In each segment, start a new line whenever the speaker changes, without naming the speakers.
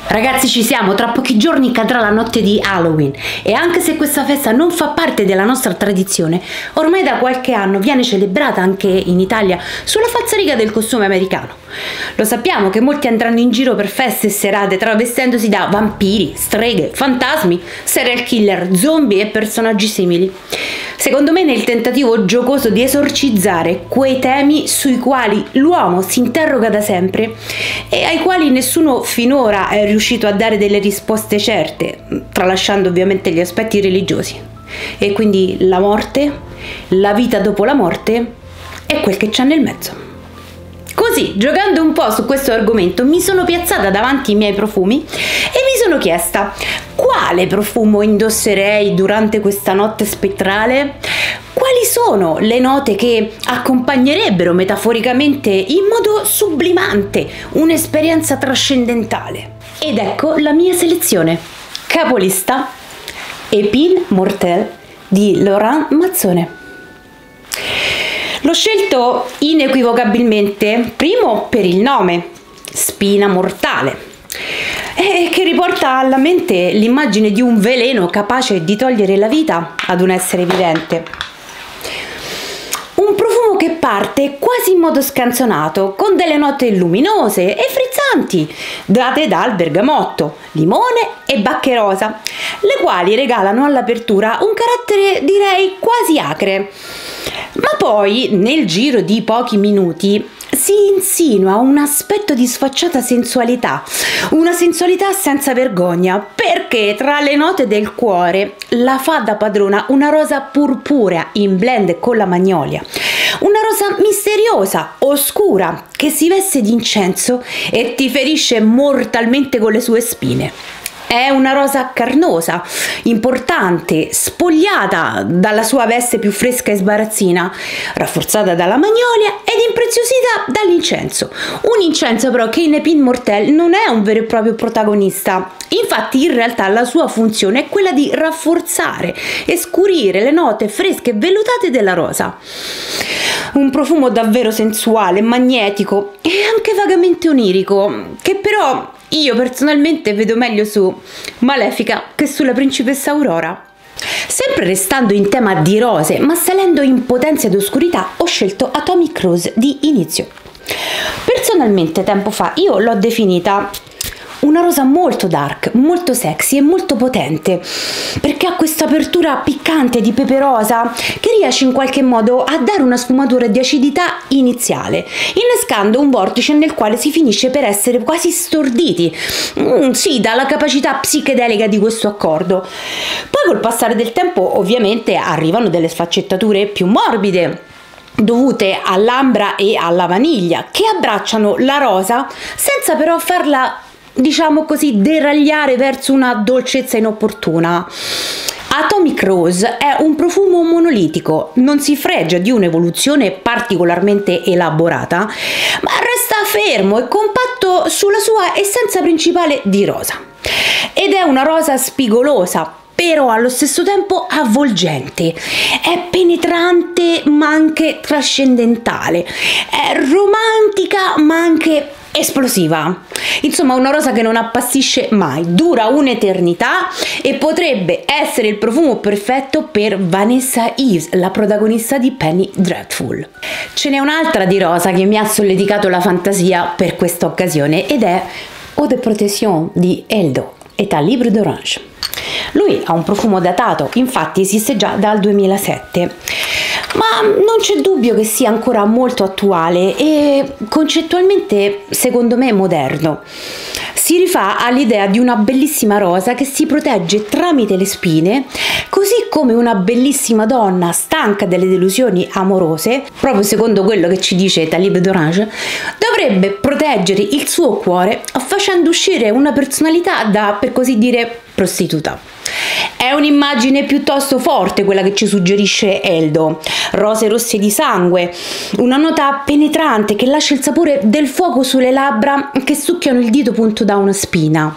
Ragazzi, ci siamo, tra pochi giorni cadrà la notte di Halloween e anche se questa festa non fa parte della nostra tradizione, ormai da qualche anno viene celebrata anche in Italia sulla falsariga del costume americano. Lo sappiamo che molti andranno in giro per feste e serate travestendosi da vampiri, streghe, fantasmi, serial killer, zombie e personaggi simili. Secondo me nel tentativo giocoso di esorcizzare quei temi sui quali l'uomo si interroga da sempre e ai quali nessuno finora è riuscito a dare delle risposte certe, tralasciando ovviamente gli aspetti religiosi. E quindi la morte, la vita dopo la morte e quel che c'è nel mezzo. Così, giocando un po' su questo argomento, mi sono piazzata davanti ai miei profumi e mi sono chiesta quale profumo indosserei durante questa notte spettrale? Quali sono le note che accompagnerebbero metaforicamente in modo sublimante un'esperienza trascendentale? Ed ecco la mia selezione. Capolista Épine Mortelle di Laurent Mazzone. L'ho scelto inequivocabilmente, primo per il nome, spina mortale, che riporta alla mente l'immagine di un veleno capace di togliere la vita ad un essere vivente. Un profumo che parte quasi in modo scanzonato, con delle note luminose e frizzanti, date dal bergamotto, limone e bacche rosa, le quali regalano all'apertura un carattere direi quasi acre. Ma poi, nel giro di pochi minuti, si insinua un aspetto di sfacciata sensualità, una sensualità senza vergogna, perché tra le note del cuore la fa da padrona una rosa purpurea in blend con la magnolia, una rosa misteriosa, oscura, che si veste di incenso e ti ferisce mortalmente con le sue spine. È una rosa carnosa, importante, spogliata dalla sua veste più fresca e sbarazzina, rafforzata dalla magnolia ed impreziosita dall'incenso. Un incenso però che in Épine Mortelle non è un vero e proprio protagonista. Infatti in realtà la sua funzione è quella di rafforzare e scurire le note fresche e vellutate della rosa. Un profumo davvero sensuale, magnetico e anche vagamente onirico, che però io personalmente vedo meglio su Malefica che sulla principessa Aurora. Sempre restando in tema di rose, ma salendo in potenza ed oscurità, ho scelto Atomic Rose di Inizio. Personalmente tempo fa io l'ho definita una rosa molto dark, molto sexy e molto potente, perché ha questa apertura piccante di pepe rosa che riesce in qualche modo a dare una sfumatura di acidità iniziale, innescando un vortice nel quale si finisce per essere quasi storditi, sì, dalla capacità psichedelica di questo accordo. Poi col passare del tempo ovviamente arrivano delle sfaccettature più morbide, dovute all'ambra e alla vaniglia, che abbracciano la rosa senza però farla, diciamo così, deragliare verso una dolcezza inopportuna. Atomic Rose è un profumo monolitico, non si fregia di un'evoluzione particolarmente elaborata, ma resta fermo e compatto sulla sua essenza principale di rosa. Ed è una rosa spigolosa, però allo stesso tempo avvolgente, è penetrante ma anche trascendentale, è romantica ma anche esplosiva. Insomma, una rosa che non appassisce mai, dura un'eternità e potrebbe essere il profumo perfetto per Vanessa Ives, la protagonista di Penny Dreadful. Ce n'è un'altra di rosa che mi ha solleticato la fantasia per questa occasione ed è Eau de Protection di Eldo, État Libre d'Orange. Lui ha un profumo datato, infatti esiste già dal 2007, ma non c'è dubbio che sia ancora molto attuale e concettualmente secondo me moderno. Si rifà all'idea di una bellissima rosa che si protegge tramite le spine, così come una bellissima donna stanca delle delusioni amorose, proprio secondo quello che ci dice Talib d'Orange, dovrebbe proteggere il suo cuore facendo uscire una personalità da, per così dire, prostituta. È un'immagine piuttosto forte quella che ci suggerisce Eldo, rose rosse di sangue, una nota penetrante che lascia il sapore del fuoco sulle labbra che succhiano il dito punto da una spina.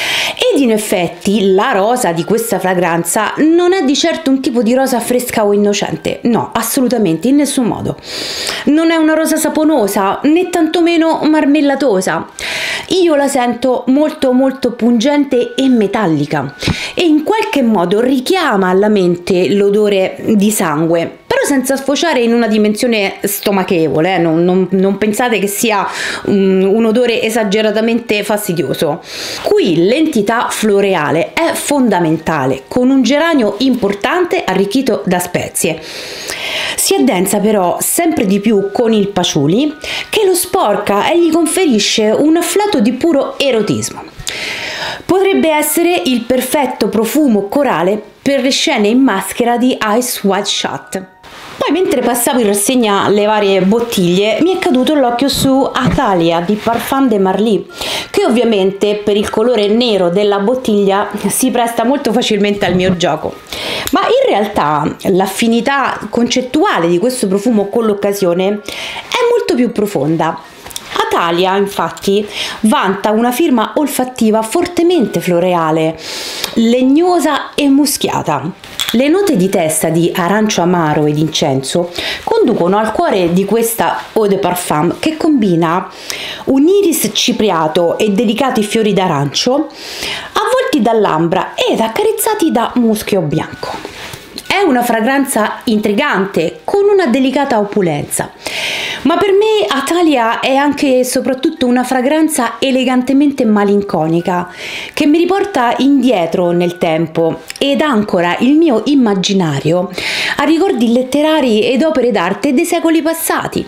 Ed in effetti la rosa di questa fragranza non è di certo un tipo di rosa fresca o innocente, no, assolutamente, in nessun modo. Non è una rosa saponosa, né tantomeno marmellatosa. io la sento molto molto pungente e metallica e in qualche modo richiama alla mente l'odore di sangue, però senza sfociare in una dimensione stomachevole, non pensate che sia un odore esageratamente fastidioso. Qui l'entità floreale è fondamentale, con un geranio importante arricchito da spezie. Si addensa però sempre di più con il patchouli, che lo sporca e gli conferisce un afflato di puro erotismo. Potrebbe essere il perfetto profumo corale per le scene in maschera di Eyes Wide Shut. Poi, mentre passavo in rassegna le varie bottiglie, mi è caduto l'occhio su Athalia di Parfum de Marly, che ovviamente per il colore nero della bottiglia si presta molto facilmente al mio gioco. Ma in realtà l'affinità concettuale di questo profumo con l'occasione è molto più profonda. Athalia, infatti, vanta una firma olfattiva fortemente floreale, legnosa e muschiata. Le note di testa di arancio amaro ed incenso conducono al cuore di questa eau de parfum, che combina un iris cipriato e delicati fiori d'arancio avvolti dall'ambra ed accarezzati da muschio bianco. È una fragranza intrigante con una delicata opulenza, ma per me Athalia è anche e soprattutto una fragranza elegantemente malinconica che mi riporta indietro nel tempo ed ancora il mio immaginario a ricordi letterari ed opere d'arte dei secoli passati.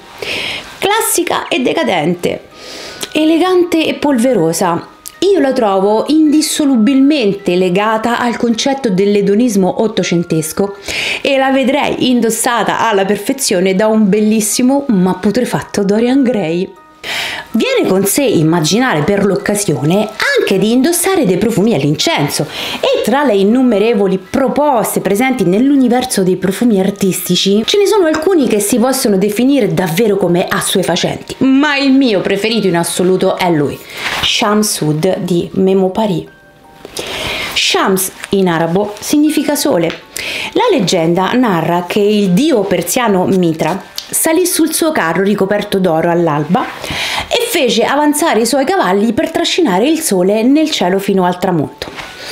Classica e decadente, elegante e polverosa. Io la trovo indissolubilmente legata al concetto dell'edonismo ottocentesco e la vedrei indossata alla perfezione da un bellissimo ma putrefatto Dorian Gray. Viene con sé immaginare per l'occasione anche di indossare dei profumi all'incenso e tra le innumerevoli proposte presenti nell'universo dei profumi artistici ce ne sono alcuni che si possono definire davvero come assuefacenti, ma il mio preferito in assoluto è lui, Shams Oud di Memo Paris. Shams in arabo significa sole. La leggenda narra che il dio persiano Mitra salì sul suo carro ricoperto d'oro all'alba e fece avanzare i suoi cavalli per trascinare il sole nel cielo fino al tramonto.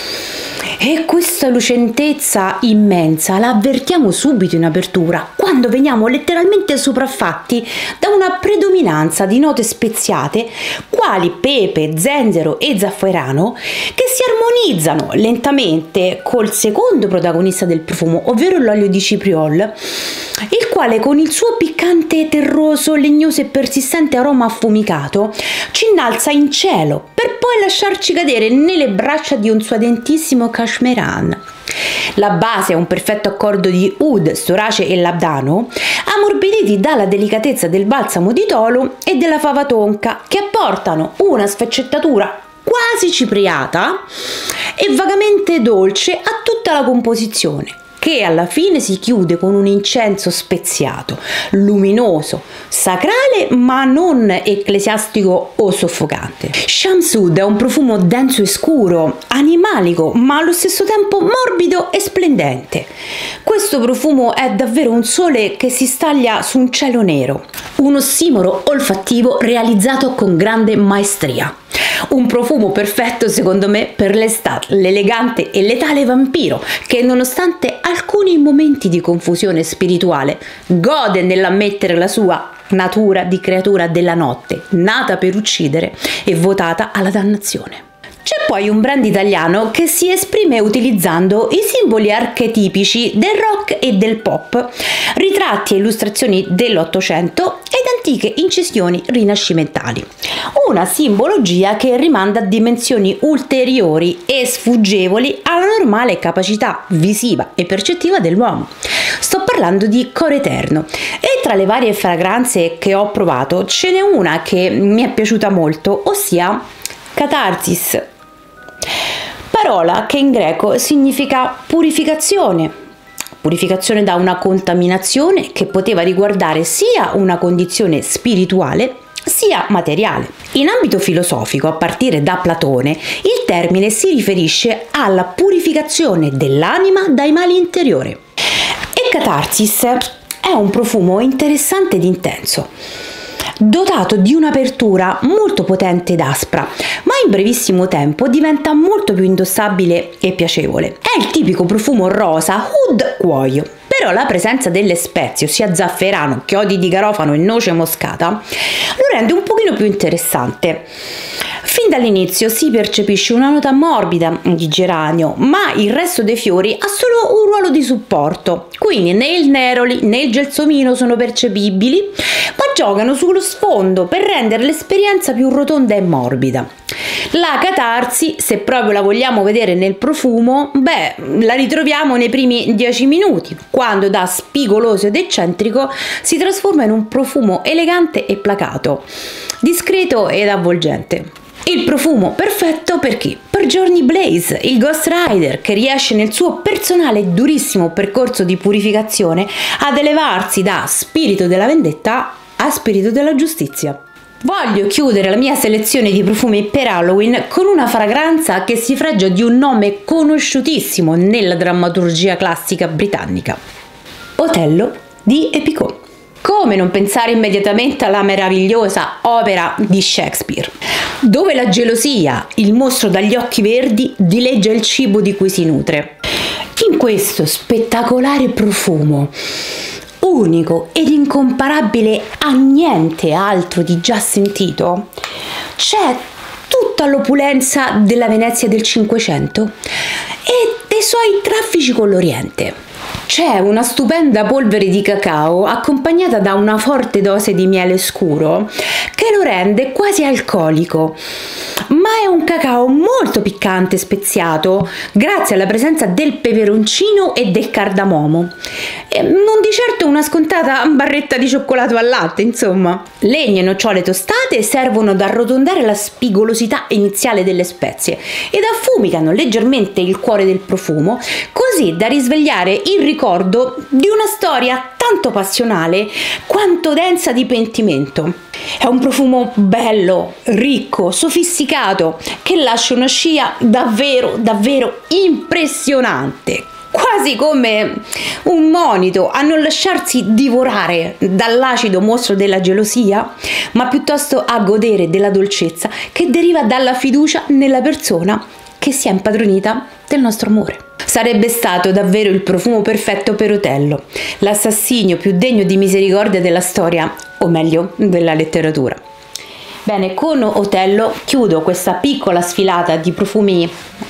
E questa lucentezza immensa la avvertiamo subito in apertura, quando veniamo letteralmente sopraffatti da una predominanza di note speziate, quali pepe, zenzero e zafferano, che si armonizzano lentamente col secondo protagonista del profumo, ovvero l'olio di cipriol, il quale con il suo piccante, terroso, legnoso e persistente aroma affumicato ci innalza in cielo per poi lasciarci cadere nelle braccia di un suadentissimo cashmeran. La base è un perfetto accordo di oud, storace e labdano, ammorbiditi dalla delicatezza del balsamo di tolo e della fava tonka, che apportano una sfaccettatura quasi cipriata e vagamente dolce a tutta la composizione, che alla fine si chiude con un incenso speziato, luminoso, sacrale ma non ecclesiastico o soffocante. Shams Oud è un profumo denso e scuro, animalico ma allo stesso tempo morbido e splendente. Questo profumo è davvero un sole che si staglia su un cielo nero, un ossimoro olfattivo realizzato con grande maestria. Un profumo perfetto secondo me per l'estate, l'elegante e letale vampiro che nonostante alcuni momenti di confusione spirituale gode nell'ammettere la sua natura di creatura della notte, nata per uccidere e votata alla dannazione. C'è poi un brand italiano che si esprime utilizzando i simboli archetipici del rock e del pop, ritratti e illustrazioni dell'Ottocento ed antiche incisioni rinascimentali. Una simbologia che rimanda a dimensioni ulteriori e sfuggevoli alla normale capacità visiva e percettiva dell'uomo. Sto parlando di Core Eterno e tra le varie fragranze che ho provato ce n'è una che mi è piaciuta molto, ossia Catharsis, parola che in greco significa purificazione da una contaminazione che poteva riguardare sia una condizione spirituale sia materiale. In ambito filosofico, a partire da Platone, il termine si riferisce alla purificazione dell'anima dai mali interiori. E Catharsis è un profumo interessante ed intenso. dotato di un'apertura molto potente ed aspra, ma in brevissimo tempo diventa molto più indossabile e piacevole. È il tipico profumo rosa oud cuoio. Però la presenza delle spezie, ossia zafferano, chiodi di garofano e noce moscata, lo rende un pochino più interessante. Fin dall'inizio si percepisce una nota morbida di geranio, ma il resto dei fiori ha solo un ruolo di supporto, quindi né il neroli né il gelsomino sono percepibili, ma giocano sullo sfondo per rendere l'esperienza più rotonda e morbida. La catarsi, se proprio la vogliamo vedere nel profumo, la ritroviamo nei primi 10 minuti, quando da spigoloso ed eccentrico si trasforma in un profumo elegante e placato, discreto ed avvolgente. Il profumo perfetto per chi? Per Johnny Blaze, il Ghost Rider, che riesce nel suo personale e durissimo percorso di purificazione ad elevarsi da spirito della vendetta a spirito della giustizia. Voglio chiudere la mia selezione di profumi per Halloween con una fragranza che si fregia di un nome conosciutissimo nella drammaturgia classica britannica: Otello di Epicot. Come non pensare immediatamente alla meravigliosa opera di Shakespeare, dove la gelosia, il mostro dagli occhi verdi, dileggia il cibo di cui si nutre. In questo spettacolare profumo, unico ed incomparabile a niente altro di già sentito, c'è tutta l'opulenza della Venezia del Cinquecento e dei suoi traffici con l'Oriente. C'è una stupenda polvere di cacao accompagnata da una forte dose di miele scuro che lo rende quasi alcolico, ma è un cacao molto piccante e speziato grazie alla presenza del peperoncino e del cardamomo, e non di certo una scontata barretta di cioccolato al latte, insomma. Legno e nocciole tostate servono ad arrotondare la spigolosità iniziale delle spezie ed affumicano leggermente il cuore del profumo, così da risvegliare il ricordo di una storia tanto passionale quanto densa di pentimento. È un profumo bello, ricco, sofisticato, che lascia una scia davvero impressionante, quasi come un monito a non lasciarsi divorare dall'acido mostro della gelosia, ma piuttosto a godere della dolcezza che deriva dalla fiducia nella persona che si è impadronita del nostro amore. Sarebbe stato davvero il profumo perfetto per Otello, l'assassinio più degno di misericordia della storia, o meglio, della letteratura. Bene, con Otello chiudo questa piccola sfilata di profumi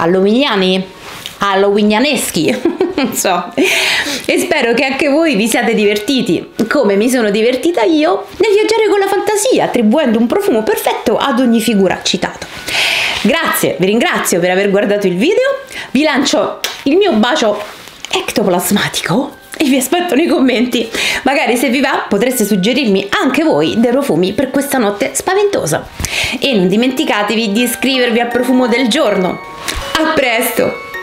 halloweenaneschi, non so, e spero che anche voi vi siate divertiti, come mi sono divertita io, nel viaggiare con la fantasia, attribuendo un profumo perfetto ad ogni figura citata. Grazie, vi ringrazio per aver guardato il video, vi lancio il mio bacio ectoplasmatico e vi aspetto nei commenti. Magari, se vi va, potreste suggerirmi anche voi dei profumi per questa notte spaventosa. E non dimenticatevi di iscrivervi al profumo del giorno. A presto!